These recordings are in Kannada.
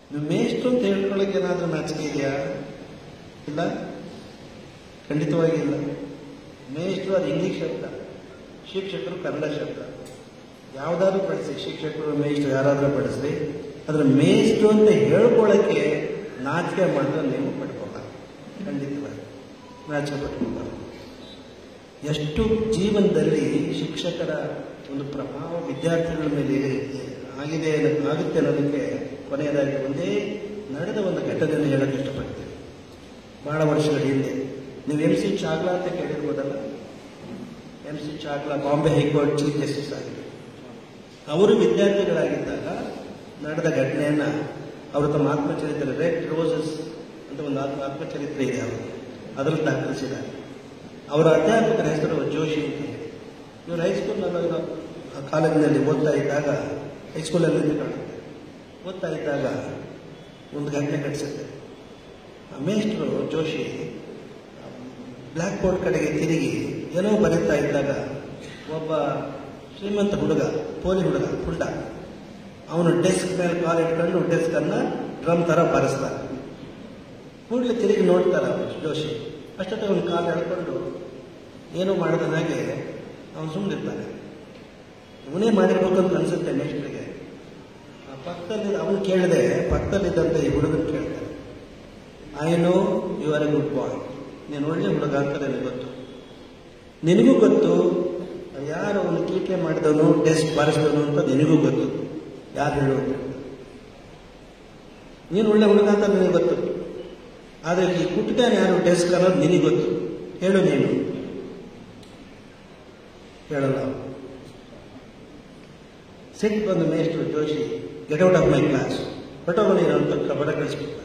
ನೀವು ಮೇಷ್ಟ್ರು ಅಂತ ಹೇಳ್ಕೊಳ್ಳೋಕೆ ಏನಾದರೂ ನಾಚಿಕೆ ಇದೆಯಾ? ಇಲ್ಲ, ಖಂಡಿತವಾಗಿ ಇಲ್ಲ. ಮೇಷ್ಟ್ರು ಅದು ಇಂಗ್ಲೀಷ್ ಶಬ್ದ, ಶಿಕ್ಷಕರು ಕನ್ನಡ ಶಬ್ದ. ಯಾವುದಾದ್ರೂ ಬಳಸಿ, ಶಿಕ್ಷಕರು ಮೇಷ್ಟ್ರು ಯಾರಾದರೂ ಬಳಸಿ, ಅದರ ಮೇಷ್ಟ್ರು ಅಂತ ಹೇಳ್ಕೊಳ್ಳೋಕ್ಕೆ ನಾಚಿಕೆ ಮಾಡಿದ್ರೆ ನೀವು ಪಡ್ಕೋಬಾರ್ದು. ಖಂಡಿತವಾಗಿ ನಾಚಿಕೆ ಪಟ್ಕೋಬಾರ್ದು. ಎಷ್ಟು ಜೀವನದಲ್ಲಿ ಶಿಕ್ಷಕರ ಒಂದು ಪ್ರಭಾವ ವಿದ್ಯಾರ್ಥಿಗಳ ಮೇಲೆ ಆಗುತ್ತೆ ಅನ್ನೋದಕ್ಕೆ ಕೊನೆಯದಾಗಿ ಒಂದೇ ನಡೆದ ಒಂದು ಘಟನೆಯನ್ನು ಹೇಳೋಕ್ಕೆ ಇಷ್ಟಪಡ್ತೀನಿ. ಬಹಳ ವರ್ಷಗಳ ಹಿಂದೆ ನೀವು MC ಚಾಗ್ಲಾ ಅಂತ ಕೇಳಿರ್ಬೋದಲ್ಲ. MC Chagla Bombay high court chief justice ಆಗಿದೆ. ಅವರು ವಿದ್ಯಾರ್ಥಿಗಳಾಗಿದ್ದಾಗ ನಡೆದ ಘಟನೆಯನ್ನ ಅವರು ತಮ್ಮ ಆತ್ಮಚರಿತ್ರೆ ರೆಡ್ ರೋಸಸ್ ಅಂತ ಒಂದು ಆತ್ಮಚರಿತ್ರೆ ಇದೆ ಅವರು, ಅದರಲ್ಲಿ ದಾಖಲಿಸಿದ್ದಾರೆ. ಅವರ ಅಧ್ಯಾಪಕರ ಹೆಸರು ಜೋಶಿ ಅಂತ ಹೇಳಿ. ಇವರು ಹೈಸ್ಕೂಲ್ನಲ್ಲಿ ಕಾಲೇಜಿನಲ್ಲಿ ಓದ್ತಾ ಇದ್ದಾಗ, ಹೈಸ್ಕೂಲಲ್ಲಿ ಕಾಣುತ್ತೆ, ಓದ್ತಾ ಇದ್ದಾಗ ಒಂದು ಘಟನೆ ಘಟಿಸುತ್ತೆ. ಮೇಷ್ಟ್ರು ಜೋಶಿ ಬ್ಲ್ಯಾಕ್ ಬೋರ್ಡ್ ಕಡೆಗೆ ತಿರುಗಿ ಏನೋ ಬರೀತಾ ಇದ್ದಾಗ ಒಬ್ಬ ಶ್ರೀಮಂತ ಹುಡುಗ, ಪೋಲಿ ಹುಡುಗ, ಪುಡ್ಡ, ಅವನು ಡೆಸ್ಕ್ ಮೇಲೆ ಕಾಲು ಇಟ್ಕೊಂಡು ಡೆಸ್ಕನ್ನು ಡ್ರಮ್ ಥರ ಬಾರಿಸ್ತಾನೆ. ಕೂಡಲೇ ತಿರುಗಿ ನೋಡ್ತಾರೆ ಜೋಶಿ. ಅಷ್ಟೊತ್ತಿಗೆ ಅವನು ಕಾಲು ಎಳ್ಕೊಂಡು ಏನೂ ಮಾಡಿದನಾಗೆ ಅವನು ಸುಮ್ಮನಿರ್ತಾನೆ. ಇವನೇ ಮಾಡಿರ್ಬೇಕು ಅಂತ ಅನ್ಸುತ್ತೆ ಮೇಷ್ಟ್ರಿಗೆ. ಪಕ್ಕದಲ್ಲಿ ಅವನು ಕೇಳಿದೆ, ಪಕ್ಕದಲ್ಲಿದ್ದಂಥ ಈ ಹುಡುಗನ ಕೇಳ್ತಾನೆ, I know you are a good boy, ನೀನು ಒಳ್ಳೆ ಹುಡುಗ ಅಂತ ನನಗೆ ಗೊತ್ತು. ನಿನಗೂ ಗೊತ್ತು ಯಾರು ಅವನು ಕೀಟೆ ಮಾಡಿದವನು, ಡೆಸ್ಕ್ ಬಾರಿಸಿದವನು ಅಂತ ನಿನಗೂ ಗೊತ್ತು. ಯಾರು ಹೇಳುವಂತ, ನೀನು ಒಳ್ಳೆ ಹುಡುಗ ಅಂತ ನಿನಗೆ ಗೊತ್ತು. ಆದರೆ ಈ ಕುಟ್ಟಾನೆ ಯಾರು ಡೆಸ್ಕ್ ಅನ್ನೋದು ನಿನಗೆ ಗೊತ್ತು. ಹೇಳು, ನೀನು ಹೇಳಲ್ಲ. ಸಿಟ್ಟು ಬಂದು ಮೇಷ್ಟ್ರು Joshi, get out of my class, ಹೊಟ್ಟೋಗಲಿ ಅಂತ ಬಡ ಕಳಿಸ್ಬಿಡ್ತಾರೆ.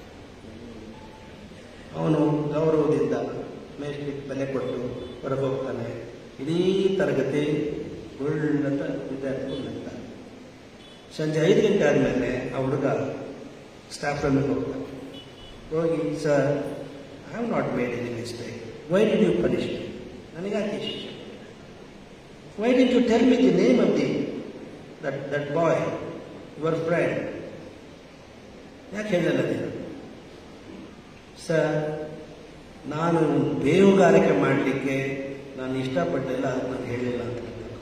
ಅವನು ಗೌರವದಿಂದ ಮೇಷ್ಟ್ರಿಗೆ ಬೆಲೆ ಕೊಟ್ಟು ಹೊರಗೆ ಹೋಗ್ತಾನೆ. ಇಡೀ ತರಗತಿ ಒಳ್ಳಂತ ವಿದ್ಯಾರ್ಥಿಗಳು ನಗ್ತಾರೆ. ಸಂಜೆ 5 ಗಂಟೆ ಆದಮೇಲೆ ಆ ಹುಡುಗ ಸ್ಟಾಫ್ ರೂಮಿಗೆ ಹೋಗ್ತಾನೆ. ಹೋಗಿ, sir, I have not made any mistake, why did you punish me? ನನಗಾಕೆ ಶಿಕ್ಷೆ? Why did you tell me the name of the that boy, your friend? ಯಾಕೆ ಹೇಳಲ್ಲ ನೀನು? ಸರ್, ನಾನು ಬೇಹುಗಾರಿಕೆ ಮಾಡಲಿಕ್ಕೆ ನಾನು ಇಷ್ಟಪಟ್ಟಿಲ್ಲ, ಅದು ನಾನು ಹೇಳಿಲ್ಲ ಅಂತ.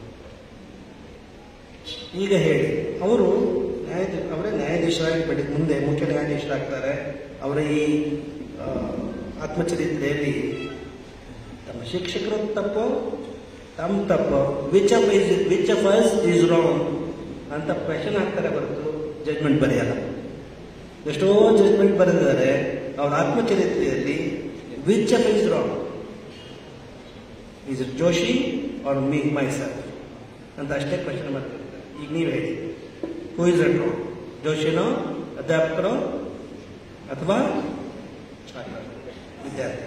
ಈಗ ಹೇಳಿ. ಅವರೇ ನ್ಯಾಯಾಧೀಶರಾಗಿ ಮುಂದೆ ಮುಖ್ಯ ನ್ಯಾಯಾಧೀಶರಾಗ್ತಾರೆ. ಅವರ ಈ ಆತ್ಮಚರಿತ್ರೆಯಲ್ಲಿ ತಮ್ಮ ಶಿಕ್ಷಕರು ತಪ್ಪೋ ತಮ್ಮ ತಪ್ಪೋ, which of us is wrong ಅಂತ ಕ್ವೆಶನ್ ಹಾಕ್ತಾರೆ ಹೊರತು ಜಜ್ಮೆಂಟ್ ಬರೆಯಲ್ಲ. ಎಷ್ಟೋ ಜಜ್ಮೆಂಟ್ ಬರೆದಿದ್ದಾರೆ ಅವರ ಆತ್ಮಚರಿತ್ರೆಯಲ್ಲಿ. Which of is wrong, is it Joshi or me myself ಅಂತ ಅಷ್ಟೇ ಕ್ವೆಶನ್ ಮಾಡ್ತಾರೆ. ಈಗ ನೀವು ಹೇಳಿ, ಹೂ ಇಸ್ ಇಟ್ ರಾಂಗ್? ಜೋಶಿನೋ, ಅಧ್ಯಾಪಕರೋ, ಅಥವಾ ವಿದ್ಯಾರ್ಥಿ?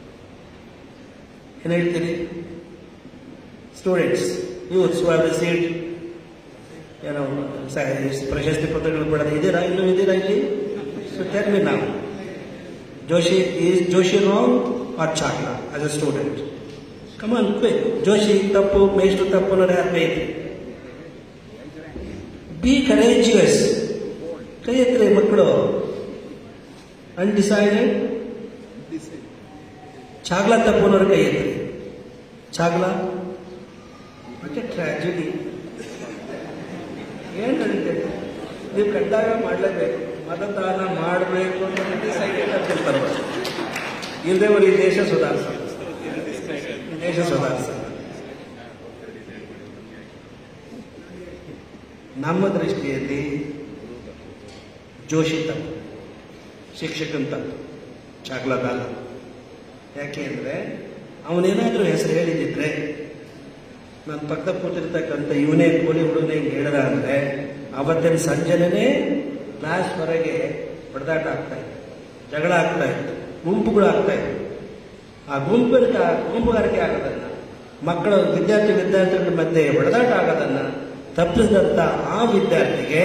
ಏನು ಹೇಳ್ತೀರಿ? Students, youths who have received ಏನೋ ಪ್ರಶಸ್ತಿ ಪತ್ರಗಳು ಕೊಡೋದು ಇದ್ದೀರಾ? ಇನ್ನೂ ಇದ್ದೀರಾ ಇಲ್ಲಿ? So tell me now, Joshi wrong or ಚಾಗ್ಲಾ as a student? Come on quick. Joshi ತಪ್ಪು, ಮೇಷ್ಟ್ರು ತಪ್ಪು ಅನ್ನೋದು ಯಾರು ಕೈ ಎತ್ತಿ? Be courageous. ಕೈ ಎತ್ತರಿ ಮಕ್ಕಳು. ಅನ್ಡಿಸೈಡೆಡ್. ಚಾಗ್ಲಾ ತಪ್ಪು ಅನ್ನೋರು ಕೈ ಎತ್ತರಿ. ಚಾಗ್ಲಾ ಮತ್ತೆ ಟ್ರಾಜಿಡಿ. ಏನು ನಡೀತದೆ? ನೀವು ಕಡ್ಡಾಯ ಮಾಡಲೇಬೇಕು, ಮತದಾನ ಮಾಡಬೇಕು ಅಂತ ಡಿಸೈಡೆಡ್ ಅಂತ ಹೇಳ್ತಾರೆ. ಇಲ್ಲದೇವರು ಈ ದೇಶ ಸುಧಾರಿಸ ನಮ್ಮ ದೃಷ್ಟಿಯಲ್ಲಿ ಜೋಶಿ ತಪ್ಪು, ಶಿಕ್ಷಕನ ತಪ್ಪು, ಚಾಗ್ಲಾದಲ್ಲ. ಯಾಕೆ ಅಂದರೆ ಅವನೇನಾದರೂ ಹೆಸರು ಹೇಳಿದ್ರೆ, ನನ್ನ ಪಕ್ಕ ಕೂತಿರ್ತಕ್ಕಂಥ ಇವನೇ ಪೋಲಿ ಹುಡುಗನೇ ಹೇಳಿದ ಅಂದರೆ ಅವತ್ತಿನ ಸಂಜೆನೇ ಕ್ಲಾಸ್ ಹೊರಗೆ ಹೊಡೆದಾಟ ಆಗ್ತಾ ಇತ್ತು, ಜಗಳ ಆಗ್ತಾ ಇತ್ತು, ಗುಂಪುಗಳು ಆಗ್ತಾ ಇತ್ತು. ಆ ಗುಂಪುಗಾರಿಕೆ ಆಗೋದನ್ನ, ಮಕ್ಕಳ ವಿದ್ಯಾರ್ಥಿಗಳ ಮಧ್ಯೆ ಹೊಡೆದಾಟ ಆಗೋದನ್ನ ತಪ್ಪಿಸಿದಂಥ ಆ ವಿದ್ಯಾರ್ಥಿಗೆ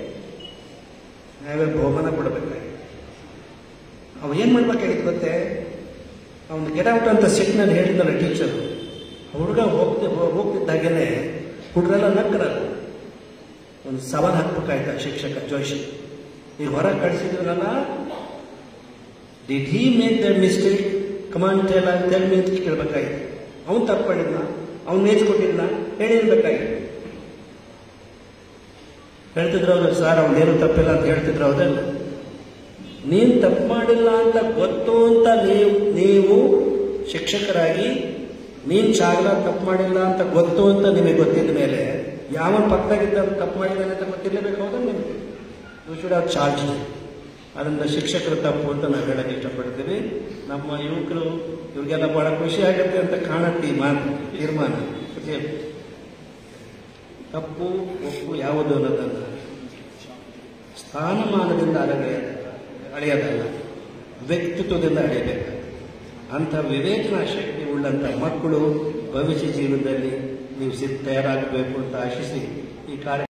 ನಾವೇ ಬಹುಮಾನ ಕೊಡಬೇಕಾಗಿದೆ. ಅವ ಏನು ಮಾಡ್ಬೇಕಾಗಿತ್ತು ಗೊತ್ತೇ? ಅವನು ಗೆಟ್ ಔಟ್ ಅಂತ ಸಿಟ್ಟಿನಲ್ಲಿ ಹೇಳಿದ್ನಲ್ಲ ಟೀಚರು. ಹುಡುಗ ಹೋಗ್ತಿದ್ದಾಗೇನೆ ಹುಡುಗರೆಲ್ಲ ನಕ್ಕರಲ್ಲ. ಒಂದು ಸವಾಲು ಹಾಕ್ಬೇಕಾಯ್ತ ಶಿಕ್ಷಕ ಜೋಶಿ, ಈಗ ಹೊರಗೆ ಕಳಿಸಿದ್ರಲ್ಲ, did he make the mistake, come and tell me ಅಂತ ಕೇಳ್ಬೇಕಾಗಿತ್ತು. ಅವನು ತಪ್ಪು ಮಾಡಿದ್ನ, ಅವ್ನು ನೇಚ್ಕೊಟ್ಟಿದ್ನ, ಹೇಳಿರ್ಬೇಕಾಗಿತ್ತು. ಹೇಳ್ತಿದ್ರು ಅವ್ರು, ಸರ್ ಅವನೇನು ತಪ್ಪಿಲ್ಲ ಅಂತ ಹೇಳ್ತಿದ್ರು. ಹೌದಲ್ಲ, ನೀನು ತಪ್ಪು ಮಾಡಿಲ್ಲ ಅಂತ ಗೊತ್ತು ಅಂತ ನೀವು ಶಿಕ್ಷಕರಾಗಿ ನೀನು ಶಾಗಲ ತಪ್ಪು ಮಾಡಿಲ್ಲ ಅಂತ ಗೊತ್ತು ಅಂತ ನಿಮಗೆ ಗೊತ್ತಿದ್ದ ಮೇಲೆ ಯಾವನ್ ಪಕ್ಕದಾಗಿದ್ದ ತಪ್ಪು ಮಾಡಿದ್ದಾನೆ ಅಂತ ಗೊತ್ತಿರಲೇಬೇಕು. ಹೌದಾ, ನಿಮಗೆ ಯು ಶುಡ್ ಹ್ಯಾವ್ ಚಾರ್ಜ್. ಅದರಿಂದ ಶಿಕ್ಷಕರು ತಪ್ಪು ಅಂತ ನಾವು ಹೇಳಕ್ಕೆ ಇಷ್ಟಪಡ್ತೀವಿ. ನಮ್ಮ ಯುವಕರು ಇವ್ರಿಗೆಲ್ಲ ಬಹಳ ಖುಷಿ ಆಗುತ್ತೆ ಅಂತ ಕಾಣುತ್ತೆ ಈ ಮಾತು ತೀರ್ಮಾನ. ತಪ್ಪು ಒಪ್ಪು ಯಾವುದು ಅನ್ನೋದನ್ನು ಸ್ಥಾನಮಾನದಿಂದ ಅಳೆಯೋದಲ್ಲ, ವ್ಯಕ್ತಿತ್ವದಿಂದ ಅಳೆಯಬೇಕು. ಅಂಥ ವಿವೇಚನಾ ಶಕ್ತಿ ಉಳ್ಳಂಥ ಮಕ್ಕಳು ಭವಿಷ್ಯ ಜೀವನದಲ್ಲಿ ನೀವು ತಯಾರಾಗಬೇಕು ಅಂತ ಆಶಿಸಿ ಈ ಕಾರ್ಯ